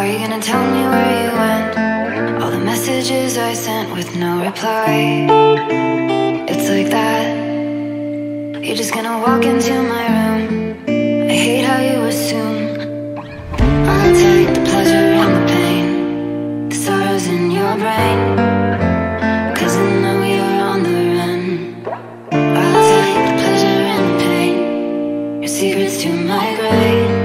Are you gonna tell me where you went? All the messages I sent with no reply. It's like that. You're just gonna walk into my room. I hate how you assume I'll take the pleasure and the pain, the sorrows in your brain, 'cause I know you're on the run. I'll take the pleasure and the pain, your secrets to my grave.